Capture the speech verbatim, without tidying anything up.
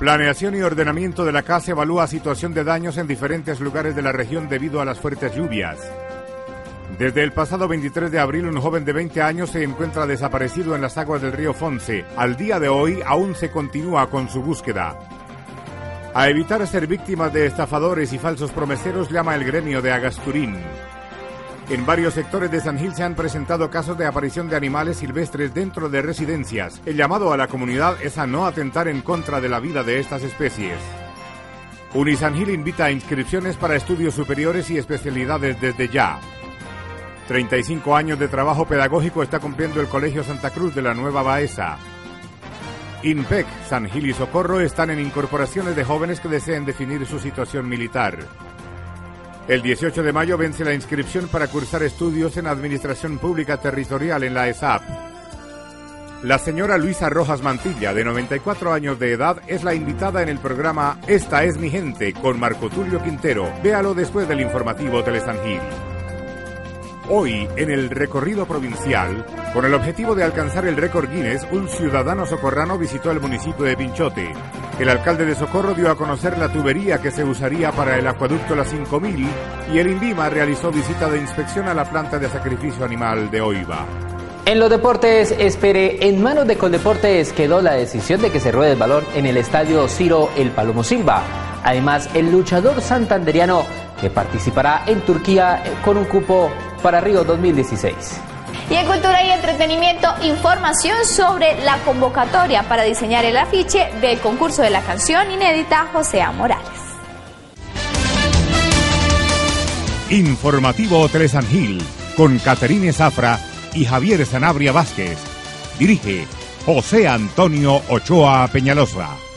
Planeación y ordenamiento de la C A S evalúa situación de daños en diferentes lugares de la región debido a las fuertes lluvias. Desde el pasado veintitrés de abril, un joven de veinte años se encuentra desaparecido en las aguas del río Fonce. Al día de hoy, aún se continúa con su búsqueda. A evitar ser víctimas de estafadores y falsos promeseros, llama el gremio de Agasturín. En varios sectores de San Gil se han presentado casos de aparición de animales silvestres dentro de residencias. El llamado a la comunidad es a no atentar en contra de la vida de estas especies. Unisan Gil invita a inscripciones para estudios superiores y especialidades desde ya. treinta y cinco años de trabajo pedagógico está cumpliendo el Colegio Santa Cruz de la Nueva Baeza. INPEC, San Gil y Socorro están en incorporaciones de jóvenes que deseen definir su situación militar. El dieciocho de mayo vence la inscripción para cursar estudios en Administración Pública Territorial en la E S A P. La señora Luisa Rojas Mantilla, de noventa y cuatro años de edad, es la invitada en el programa Esta es mi gente, con Marco Tulio Quintero. Véalo después del informativo Telesan Gil. Hoy, en el recorrido provincial, con el objetivo de alcanzar el récord Guinness, un ciudadano socorrano visitó el municipio de Pinchote. El alcalde de Socorro dio a conocer la tubería que se usaría para el acueducto La cinco mil y el INVIMA realizó visita de inspección a la planta de sacrificio animal de Oiva. En los deportes, espere, en manos de Coldeportes quedó la decisión de que se ruede el balón en el estadio Ciro El Palomo Silva. Además, el luchador santanderiano que participará en Turquía con un cupo para Río dos mil dieciséis. Y en Cultura y Entretenimiento, información sobre la convocatoria para diseñar el afiche del concurso de la canción inédita José A. Morales. Informativo Telesan Gil, con Caterine Zafra y Javier Sanabria Vázquez. Dirige José Antonio Ochoa Peñalosa.